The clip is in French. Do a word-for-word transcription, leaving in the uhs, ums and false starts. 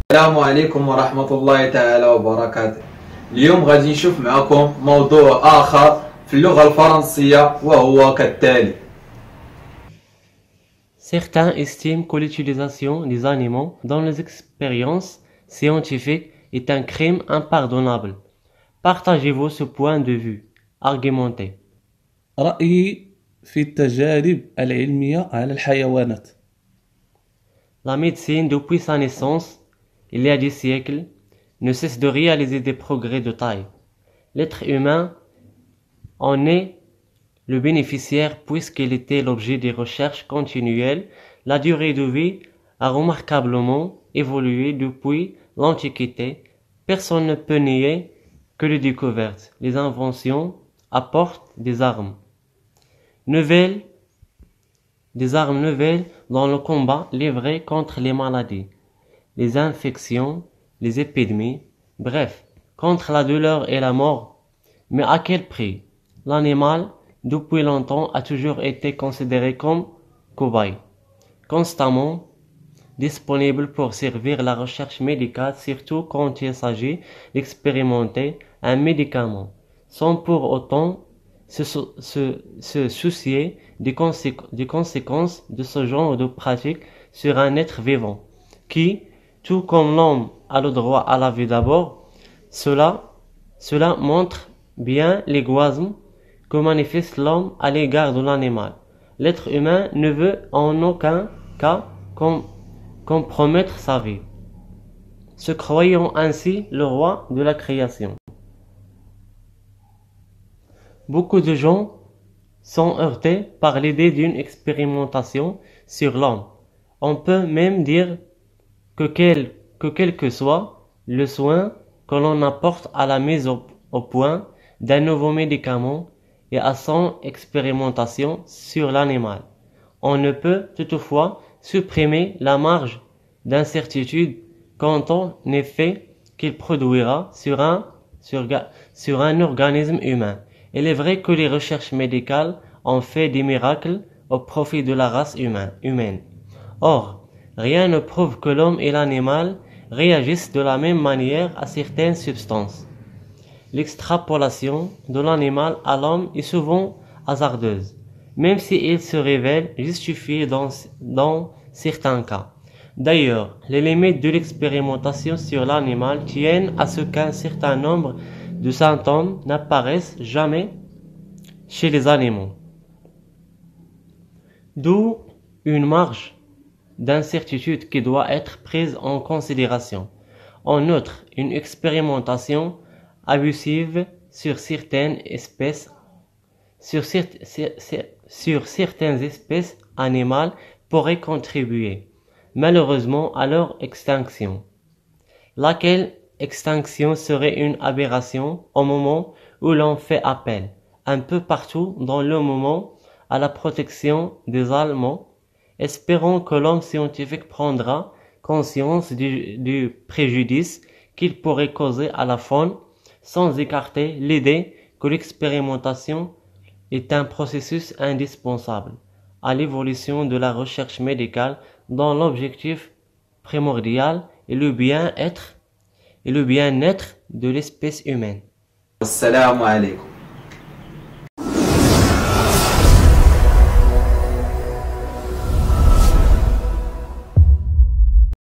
السلام عليكم ورحمة الله تعالى وبركاته. اليوم غادي نشوف معكم موضوع آخر في اللغة الفرنسية وهو كالتالي. Certains estiment que l'utilisation des animaux dans les expériences scientifiques est un crime impardonnable. Partagez-vous ce point de vue? Argumentez. رأيي في التجارب العلمية على الحيوانات. La médecine, depuis sa naissance, il y a des siècles, ne cesse de réaliser des progrès de taille. L'être humain en est le bénéficiaire puisqu'il était l'objet des recherches continuelles. La durée de vie a remarquablement évolué depuis l'Antiquité. Personne ne peut nier que les découvertes, les inventions apportent des armes nouvelles, des armes nouvelles dans le combat livré contre les maladies, les infections, les épidémies, bref, contre la douleur et la mort. Mais à quel prix? L'animal, depuis longtemps, a toujours été considéré comme cobaye, constamment disponible pour servir la recherche médicale, surtout quand il s'agit d'expérimenter un médicament, sans pour autant se, se, se soucier des, conséqu des conséquences de ce genre de pratique sur un être vivant, qui, tout comme l'homme a le droit à la vie d'abord. Cela, cela montre bien l'égoïsme que manifeste l'homme à l'égard de l'animal. L'être humain ne veut en aucun cas com compromettre sa vie, se croyant ainsi le roi de la création. Beaucoup de gens sont heurtés par l'idée d'une expérimentation sur l'homme. On peut même dire que quel, que quel que soit le soin que l'on apporte à la mise au, au point d'un nouveau médicament et à son expérimentation sur l'animal, on ne peut toutefois supprimer la marge d'incertitude quant au effet qu'il produira sur un, sur, sur un organisme humain. Il est vrai que les recherches médicales ont fait des miracles au profit de la race humaine. humaine. Or, rien ne prouve que l'homme et l'animal réagissent de la même manière à certaines substances. L'extrapolation de l'animal à l'homme est souvent hasardeuse, même si elle se révèle justifiée dans, dans certains cas. D'ailleurs, les limites de l'expérimentation sur l'animal tiennent à ce qu'un certain nombre de symptômes n'apparaissent jamais chez les animaux. D'où une marge d'incertitude qui doit être prise en considération. En outre, une expérimentation abusive sur certaines espèces, sur, cert, sur, sur certaines espèces animales pourrait contribuer, malheureusement, à leur extinction, laquelle extinction serait une aberration au moment où l'on fait appel, un peu partout dans le moment, à la protection des Allemands. Espérons que l'homme scientifique prendra conscience du, du préjudice qu'il pourrait causer à la faune, sans écarter l'idée que l'expérimentation est un processus indispensable à l'évolution de la recherche médicale dont l'objectif primordial est le bien-être et le bien-être de l'espèce humaine. السلام عليكم.